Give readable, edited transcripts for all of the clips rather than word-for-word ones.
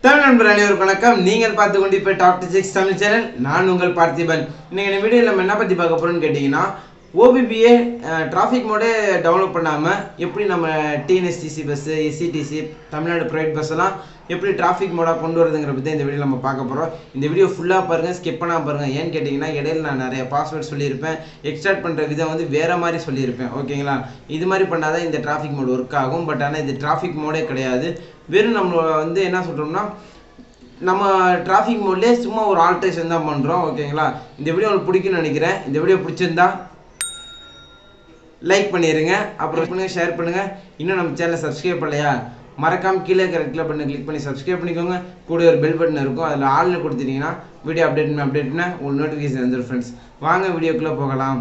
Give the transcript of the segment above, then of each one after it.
தமிழ் நண்பர் அனைவருக்கும் வணக்கம். நீங்கள் பார்த்து கொண்டு இப்போ டாப் 6 தமிழ் சேனல். நான் உங்கள் பார்த்திபன். இன்னைக்கு இந்த வீடியோவில் நம்ம என்ன பற்றி பார்க்க போகிறோம்னு கேட்டிங்கன்னா, ஓபிபிஏ டிராஃபிக் மோடே டவுன்லோட் பண்ணாமல் எப்படி நம்ம TNSTC bus, SCTC, Tamil Nadu private bus எல்லாம் எப்படி டிராஃபிக் மோடாக கொண்டு வரதுங்கிற பற்றி இந்த வீடியோ நம்ம பார்க்க போகிறோம். இந்த வீடியோ ஃபுல்லாக பாருங்கள், ஸ்கிப் பண்ணாமல் பாருங்கள். ஏன்னு கேட்டிங்கன்னா, இடையில நான் நிறைய பாஸ்வேர்ட் சொல்லியிருப்பேன், எக்ஸ்ட்ராக்ட் பண்ணுற விதம் வந்து வேறு மாதிரி சொல்லியிருப்பேன். ஓகேங்களா, இது மாதிரி பண்ணால் தான் இந்த டிராஃபிக் மோடு ஒர்க் ஆகும். பட் ஆனால் இது டிராஃபிக் மோடே கிடையாது. வெறும் நம்ம வந்து என்ன சொல்கிறோம்னா, நம்ம டிராஃபிக் மோட்லேயே சும்மா ஒரு ஆல்ட்ரேஷன் தான் பண்ணுறோம். ஓகேங்களா, இந்த வீடியோ உங்களுக்கு பிடிக்கும்னு நினைக்கிறேன். இந்த வீடியோ பிடிச்சிருந்தா லைக் பண்ணிடுங்க, அப்புறம் பண்ணுங்கள், ஷேர் பண்ணுங்கள். இன்னும் நம்ம சேனலை சப்ஸ்கிரைப் பண்ணலையா, மறக்காமல் கீழே இருக்கிற ரெட் பட்டனை கிளிக் பண்ணி சப்ஸ்கிரைப் பண்ணிக்கோங்க. கூட ஒரு பெல் பட்டன் இருக்கும், அதில் ஆள்னு கொடுத்துட்டிங்கன்னா வீடியோ அப்டேட்னா உங்களுக்கு நோட்டிஃபிகேஷன் வந்துடும். ஃப்ரெண்ட்ஸ், வாங்க வீடியோக்குள்ளே போகலாம்.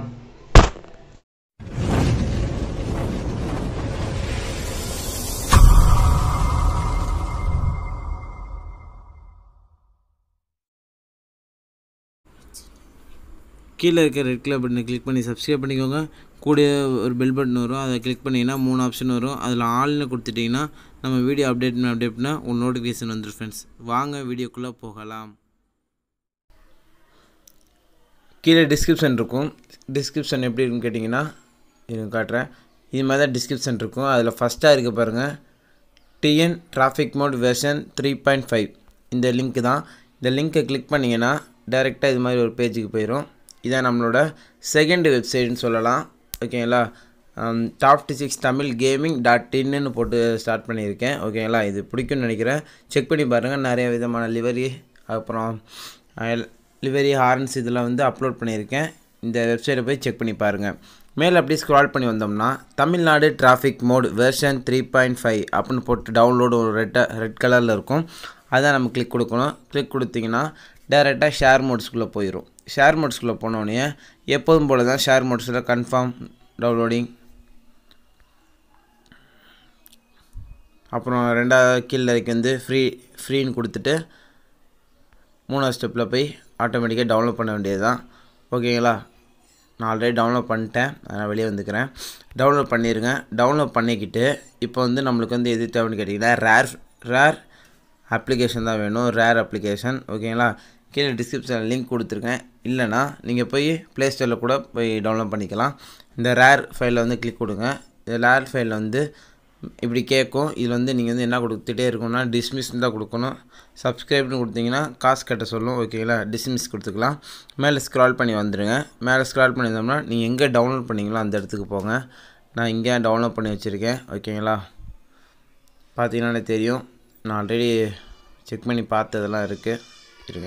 கீழே இருக்க ரெட் கலர் பட்டனை கிளிக் பண்ணி சப்ஸ்கிரைப் பண்ணிக்கோங்க. கூட ஒரு பெல் பட்டன் வரும், அதை கிளிக் பண்ணிங்கன்னா 3 ஆப்ஷன் வரும். அதில் ஆல்னு கொடுத்துட்டிங்கன்னா நம்ம வீடியோ அப்டேட்னா ஒரு நோட்டிஃபிகேஷன் வந்துடும். ஃப்ரெண்ட்ஸ், வாங்க வீடியோக்குள்ளே போகலாம். கீழே டிஸ்கிரிப்ஷன் இருக்கும். டிஸ்கிரிப்ஷன் எப்படி இருக்குன்னு கேட்டிங்கன்னா, இது காட்டுறேன். இது மாதிரி தான் டிஸ்கிரிப்ஷன் இருக்கும். அதில் ஃபஸ்ட்டாக இருக்க பாருங்கள், டிஎன் டிராஃபிக் மோட் வெர்ஷன் 3.5 இந்த லிங்க் தான். இந்த லிங்க்கை கிளிக் பண்ணிங்கன்னா டைரெக்டாக இது மாதிரி ஒரு பேஜுக்கு போயிடும். இதான் நம்மளோட செகண்ட் வெப்சைட்னு சொல்லலாம். ஓகேங்களா, டாப் 6 தமிழ் gaming.in போட்டு ஸ்டார்ட் பண்ணியிருக்கேன். ஓகேங்களா, இது பிடிக்கும்னு நினைக்கிறேன். செக் பண்ணி பாருங்கள். நிறைய விதமான லிவரி, அப்புறம் லிவரி ஹார்ன்ஸ் இதெல்லாம் வந்து அப்லோட் பண்ணியிருக்கேன். இந்த வெப்சைட்டை போய் செக் பண்ணி பாருங்கள். மேலே அப்படி ஸ்க்ரால் பண்ணி வந்தோம்னா தமிழ்நாடு டிராஃபிக் மோட் வெர்ஷன் 3.5 அப்படின்னு போட்டு டவுன்லோடு ஒரு ரெட் கலரில் இருக்கும். அதான் நம்ம கிளிக் கொடுக்கணும். கிளிக் கொடுத்திங்கன்னா டைரெக்டாக ஷேர் மோட்ஸ்குள்ளே போயிடும். ஷேர் மோட்ஸ்குள்ளே போனோடனே எப்போதும் போல் தான் ஷேர் மோட்ஸில் கன்ஃபார்ம் டவுன்லோடிங், அப்புறம் ரெண்டாவது கீழே வரைக்கும் வந்து ஃப்ரீன்னு கொடுத்துட்டு 3வது ஸ்டெப்பில் போய் ஆட்டோமேட்டிக்காக டவுன்லோட் பண்ண வேண்டியது தான். ஓகேங்களா, நான் ஆல்ரெடி டவுன்லோட் பண்ணிட்டேன், நான் வெளியே வந்துக்கிறேன். டவுன்லோட் பண்ணிடுங்க. டவுன்லோட் பண்ணிக்கிட்டு இப்போ வந்து நம்மளுக்கு வந்து எது தேவைன்னு கேட்டிங்கன்னா ரேர் அப்ளிகேஷன் தான் வேணும். Rar application. ஓகேங்களா, கீழே டிஸ்கிரிப்ஷனில் லிங்க் கொடுத்துருக்கேன். இல்லைனா நீங்கள் போய் ப்ளே ஸ்டோரில் கூட போய் டவுன்லோட் பண்ணிக்கலாம். இந்த ரேர் ஃபைலில் வந்து கிளிக் கொடுங்க. இந்த ரேர் ஃபைலில் வந்து இப்படி கேட்கும். இதில் வந்து நீங்கள் வந்து என்ன கொடுத்துட்டே இருக்கணும்னா டிஸ்மிஸ்ன்னு தான் கொடுக்கணும். சப்ஸ்கிரைப்னு கொடுத்தீங்கன்னா காசு கட்ட சொல்லும். ஓகேங்களா, டிஸ்மிஸ் கொடுத்துக்கலாம். மேலே ஸ்க்ரால் பண்ணி வந்துடுங்க. மேலே ஸ்க்ரால் பண்ணி வந்தோம்னா நீங்கள் எங்கே டவுன்லோட் பண்ணிங்களோ அந்த இடத்துக்கு போங்க. நான் இங்கே டவுன்லோட் பண்ணி வச்சுருக்கேன். ஓகேங்களா, பார்த்தீங்கன்னாலே தெரியும். நான் ஆல்ரெடி செக் பண்ணி பார்த்ததெல்லாம் இருக்குது. இருங்க,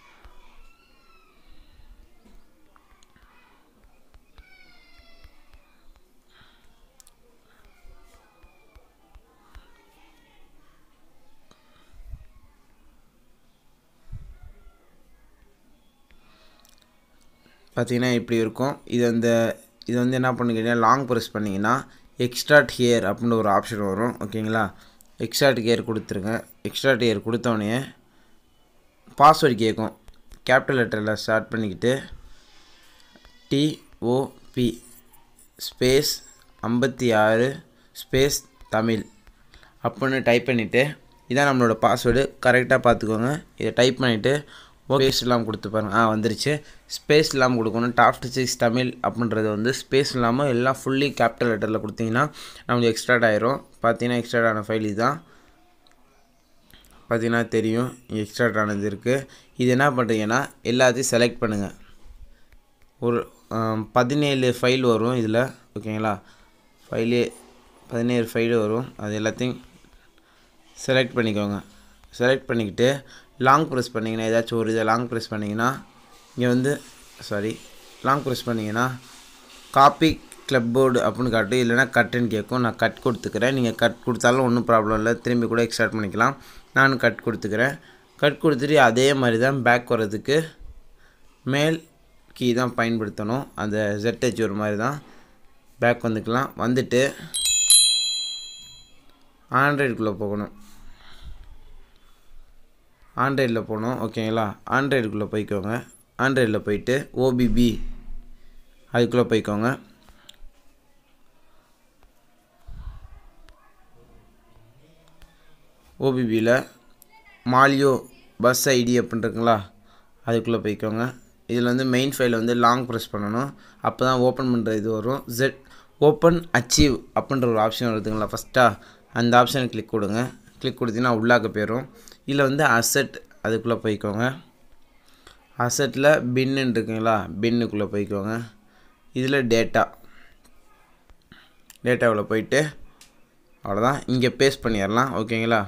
பார்த்தீங்கன்னா இப்படி இருக்கும். இது வந்து என்ன பண்ணிக்கிட்டீங்கன்னா லாங் ப்ரெஸ் பண்ணிங்கன்னா எக்ஸ்ட்ராக்ட் ஹியர் அப்படின்னு ஒரு ஆப்ஷன் வரும். ஓகேங்களா, எக்ஸ்ட்ராக்ட் ஹியர் கொடுத்துருங்க. எக்ஸ்ட்ராக்ட் ஹியர் கொடுத்தோடனே பாஸ்வேர்டு கேட்கும். கேபிட்டல் லெட்டரில் ஸ்டார்ட் பண்ணிக்கிட்டு TOP ஸ்பேஸ் 56 ஸ்பேஸ் தமிழ் அப்படின்னு டைப் பண்ணிவிட்டு, இதான் நம்மளோட பாஸ்வேர்டு. கரெக்டாக பார்த்துக்கோங்க. இதை டைப் பண்ணிவிட்டு ஸ்பேஸ் இல்லாமல் கொடுத்து பாருங்கள். வந்துருச்சு. ஸ்பேஸ் இல்லாமல் கொடுக்கணும். டாப் 6 தமிழ் அப்படின்றது வந்து ஸ்பேஸ் இல்லாமல் எல்லாம் ஃபுல்லி கேபிட்டல் லெட்டரில் கொடுத்தீங்கன்னா நமக்கு எக்ஸ்ட்ராக்ட் ஆயிரும். பார்த்தீங்கன்னா எக்ஸ்ட்ராக்ட் ஆன ஃபைல் இதுதான். பார்த்தீங்கன்னா தெரியும், எக்ஸ்ட்ராக்ட் ஆனது இருக்குது. இது என்ன பண்ணுறீங்கன்னா எல்லாத்தையும் செலக்ட் பண்ணுங்கள். ஒரு 17 ஃபைல் வரும் இதில். ஓகேங்களா, 17 ஃபைல் வரும். அது எல்லாத்தையும் செலக்ட் பண்ணிக்கோங்க. செலக்ட் பண்ணிக்கிட்டு லாங் ப்ரெஸ் பண்ணிங்கன்னா, ஏதாச்சும் ஒரு இதை லாங் ப்ரெஸ் பண்ணிங்கன்னா இங்கே வந்து லாங் ப்ரெஸ் பண்ணிங்கன்னா காப்பி கிளப் போர்டு அப்படின்னு காட்டு. இல்லைனா கட்டுன்னு கேட்கும். நான் கட் கொடுத்துக்கிறேன். நீங்கள் கட் கொடுத்தாலும் ஒன்றும் ப்ராப்ளம் இல்லை, திரும்பி கூட எக்ஸ்ட்ராக்ட் பண்ணிக்கலாம். நான் கட் கொடுத்துக்கிறேன். கட் கொடுத்துட்டு அதே மாதிரி தான் பேக் வர்றதுக்கு மேல் கீ தான் பயன்படுத்தணும். அந்த ZH ஒரு மாதிரி தான் பேக் வந்துக்கலாம். வந்துட்டு ஆண்ட்ராய்டுக்குள்ளே போகணும். ஆண்ட்ராய்டில் போகணும். ஓகேங்களா, ஆண்ட்ராய்டுக்குள்ளே போய்க்கோங்க. ஆண்ட்ராய்டில் போயிட்டு OBB அதுக்குள்ளே போய்க்கோங்க. OBBயில் மாலியோ பஸ் ஐடி அப்படின்னு இருக்குங்களா, அதுக்குள்ளே போய்க்கோங்க. இதில் வந்து மெயின் ஃபைல் வந்து லாங் ப்ரெஸ் பண்ணணும், அப்போ தான் ஓப்பன் பண்ணுற இது வரும். ஓப்பன் அச்சீவ் அப்படின்ற ஒரு ஆப்ஷன் வருதுங்களா ஃபஸ்ட்டாக, அந்த ஆப்ஷனை கிளிக் கொடுங்க. கிளிக் கொடுத்தீங்கன்னா உள்ளாக்க போயிடும். இதில் வந்து அசெட் அதுக்குள்ளே போய்க்கோங்க. அசெட்டில் பின்னு இருக்குங்களா, பின்னுக்குள்ளே போய்க்கோங்க. இதில் டேட்டாவில் போயிட்டு அவ்வளோதான், இங்கே பேஸ்ட் பண்ணிடலாம். ஓகேங்களா,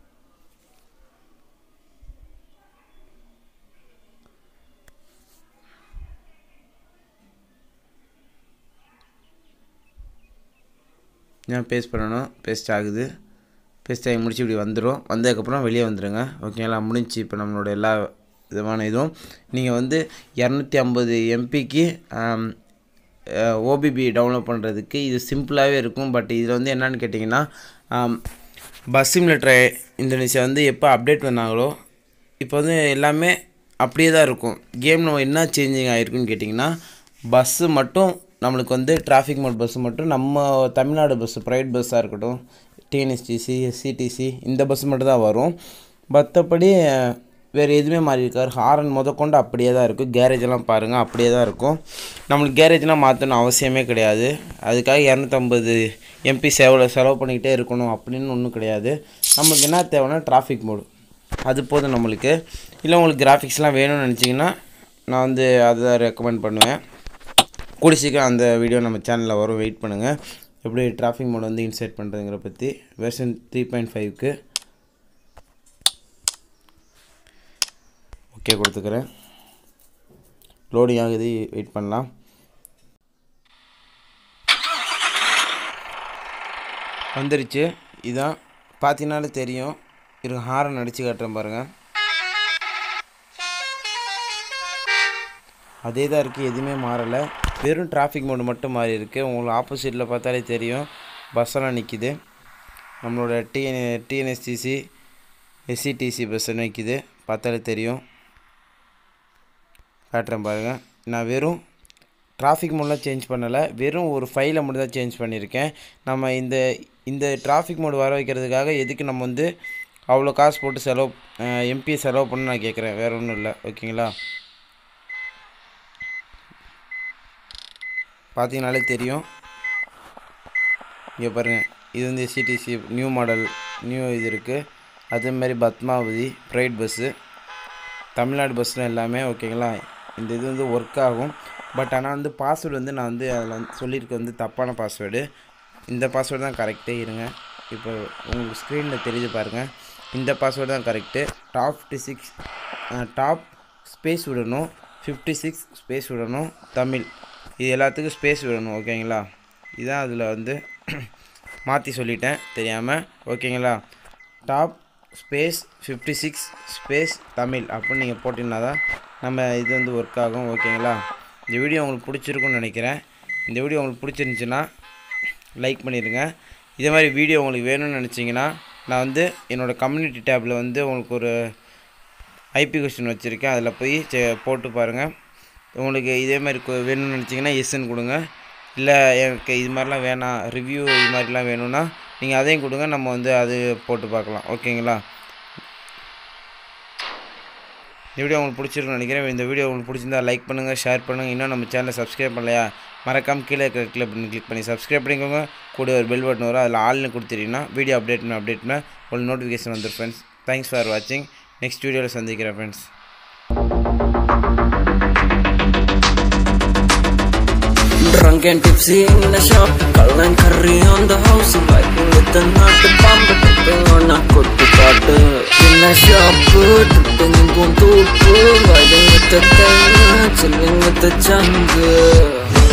நான் பேஸ்ட் பண்ணணும். பேஸ்ட் ஆகுது. பேஸ்ட் ஆகி முடிச்சு இப்படி வந்துடும். வந்ததுக்கப்புறம் வெளியே வந்துடுங்க. ஓகேங்களா, முடிஞ்சு. இப்போ நம்மளோட எல்லா விதமான இதுவும் நீங்கள் வந்து 250 MBக்கு ஓபிபி டவுன்லோட் பண்ணுறதுக்கு இது சிம்பிளாகவே இருக்கும். பட் இதில் வந்து என்னென்னு கேட்டிங்கன்னா, பஸ் சிமுலேட்டர் இந்தோனேஷியா வந்து எப்போ அப்டேட் பண்ணாங்களோ இப்போ வந்து எல்லாமே அப்படியே தான் இருக்கும். கேம் நம்ம என்ன சேஞ்சிங் ஆகிருக்குன்னு கேட்டிங்கன்னா, பஸ்ஸு மட்டும் நம்மளுக்கு வந்து டிராஃபிக் மோட் பஸ்ஸு மட்டும் நம்ம தமிழ்நாடு பஸ்ஸு ப்ரைவேட் பஸ்ஸாக இருக்கட்டும், டிஎன்எஸ்டிசி, எஸ்சிடிசி இந்த பஸ் மட்டும் தான் வரும். மற்றபடி வேறு எதுவுமே மாறி இருக்கார். ஹாரன் முதற்கொண்டு அப்படியே தான் இருக்கும். கேரேஜெல்லாம் பாருங்கள் அப்படியே தான் இருக்கும். நம்மளுக்கு கேரேஜெலாம் மாற்றணும் அவசியமே கிடையாது. அதுக்காக 250 MP செலவு பண்ணிக்கிட்டே இருக்கணும் அப்படின்னு ஒன்றும் கிடையாது. நம்மளுக்கு என்ன தேவைன்னா டிராஃபிக் மோடு, அது போதும் நம்மளுக்கு. இல்லை உங்களுக்கு கிராஃபிக்ஸ்லாம் வேணும்னு நினச்சிங்கன்னா நான் வந்து அதை ரெக்கமெண்ட் பண்ணுவேன். கூடி சீக்கிரம் அந்த வீடியோ நம்ம சேனலில் வரும், வெயிட் பண்ணுங்கள். எப்படி டிராஃபிக் மோட் வந்து இன்சர்ட் பண்ணுறதுங்கிற பற்றி வெர்ஷன் 3.5க்கு ஓகே கொடுத்துக்கிறேன். லோடிங் ஆகுது, வெயிட் பண்ணலாம். வந்துருச்சு. இதான் பார்த்தீங்கன்னாலே தெரியும். ஹாரன் அடித்து காட்டுறேன் பாருங்கள். அதே தான் இருக்குது, எதுவுமே மாறலை. வெறும் டிராஃபிக் மோடு மட்டும் மாறி இருக்குது. உங்களுக்கு ஆப்போசிட்டில் பார்த்தாலே தெரியும் பஸ்ஸெல்லாம் நிற்கிது. நம்மளோட டிஎன்எஸ்டிசி, எஸ்சிடிசி பஸ்ஸு நிற்கிது, பார்த்தாலே தெரியும். காட்டுறேன் பாருங்கள். நான் வெறும் டிராஃபிக் மோடெலாம் சேஞ்ச் பண்ணலை, வெறும் ஒரு ஃபைலை மட்டும் தான் சேஞ்ச் பண்ணியிருக்கேன். நம்ம இந்த டிராஃபிக் மோடு வர வைக்கிறதுக்காக எதுக்கு நம்ம வந்து அவ்வளோ காசு போட்டு எம்பி செலவு பண்ண நான் கேட்குறேன், வேறு ஒன்றும் இல்லை. ஓகேங்களா, பார்த்தீங்கனாலே தெரியும். இங்கே பாருங்கள், இது வந்து எஸ்சிடிசி நியூ மாடல், நியூ இது இருக்குது. அதேமாதிரி பத்மாவதி ப்ரைவேட் பஸ்ஸு, தமிழ்நாடு பஸ்ஸில் எல்லாமே. ஓகேங்களா, இந்த இது வந்து ஒர்க் ஆகும். பட் ஆனால் வந்து பாஸ்வேர்டு வந்து நான் வந்து அதில் வந்து சொல்லியிருக்க வந்து தப்பான பாஸ்வேர்டு. இந்த பாஸ்வேர்டு தான் கரெக்டே. இருங்க, இப்போ உங்களுக்கு ஸ்க்ரீனில் தெரிஞ்சு பாருங்கள். இந்த பாஸ்வேர்டு தான் கரெக்டு. டாப் ஸ்பேஸ் விடணும், 56 ஸ்பேஸ் விடணும், தமிழ் இது எல்லாத்துக்கும் ஸ்பேஸ் விடணும். ஓகேங்களா, இதுதான் அதில் வந்து மாற்றி சொல்லிட்டேன் தெரியாமல். ஓகேங்களா, டாப் ஸ்பேஸ் 56 ஸ்பேஸ் தமிழ் அப்படின்னு நீங்கள் போட்டிங்கன்னா தான் நம்ம இது வந்து ஒர்க் ஆகும். ஓகேங்களா, இந்த வீடியோ உங்களுக்கு பிடிச்சிருக்குன்னு நினைக்கிறேன். இந்த வீடியோ உங்களுக்கு பிடிச்சிருந்துச்சின்னா லைக் பண்ணிடுங்க. இதே மாதிரி வீடியோ உங்களுக்கு வேணும்னு நினச்சிங்கன்னா நான் வந்து என்னோடய கம்யூனிட்டி டேப்பில் வந்து உங்களுக்கு ஒரு ஐபி கொஸ்டின் வச்சுருக்கேன், அதில் போய் போட்டு பாருங்கள். உங்களுக்கு இதே மாதிரி வேணும்னு நினச்சிங்கன்னா எஸ்ன்னு கொடுங்க. இல்லை எனக்கு இது மாதிரிலாம் வேணாம், ரிவ்யூ இது மாதிரிலாம் வேணும்னா நீங்கள் அதையும் கொடுங்க, நம்ம வந்து அது போட்டு பார்க்கலாம். ஓகேங்களா, இந்த வீடியோ உங்களுக்கு பிடிச்சிருக்குன்னு நினைக்கிறேன். இந்த வீடியோ உங்களுக்கு பிடிச்சிருந்தா லைக் பண்ணுங்கள், ஷேர் பண்ணுங்கள். இன்னும் நம்ம சேனலை சப்ஸ்கிரைப் பண்ணலையா, மறக்காமல் கீழே இருக்கிற கிளிக் பண்ணி சப்ஸ்கிரைப் பண்ணிக்கோங்க. கூட ஒரு பெல் பட்டன் வரும், அதில் ஆல்னு கொடுத்துட்டீங்கன்னா வீடியோ அப்டேட் உங்களுக்கு நோட்டிஃபிகேஷன் வந்துடும் ஃப்ரெண்ட்ஸ். தேங்க்ஸ் ஃபார் வாட்சிங். நெக்ஸ்ட் வீடியோவில் சந்திக்கிறேன் friends. Drunk and tipsy in the shop, call and curry on the house, vibing with the nut bomb, tripping on a kuttu kaatu. In the shop, tripping in Guntur, vibing with the thing, chilling with the jungle.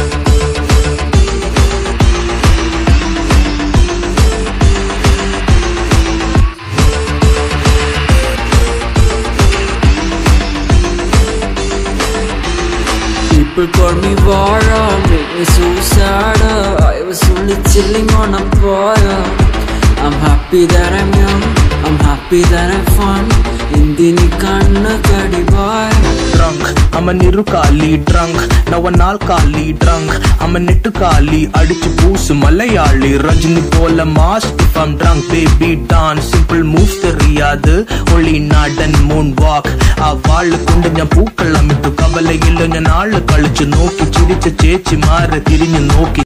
People call me Vara, make me so sad. I was only chilling on a fire. I'm happy that I'm young, I'm happy that I'm fun. എന്തിനി കണ്ണ് കടിവായ് drunk, I'm a nirukali drunk, now a nalkali drunk, I'm a nettukali, adichu poosu malayali, Rajini pola mass if I'm drunk, baby dance, simple moves theriyadu, only nod and moonwalk, aa vaal kondu njan pookalam ittu kavalayilla njan naalu kalichu nokki chiricha chechi maara thirinju nokki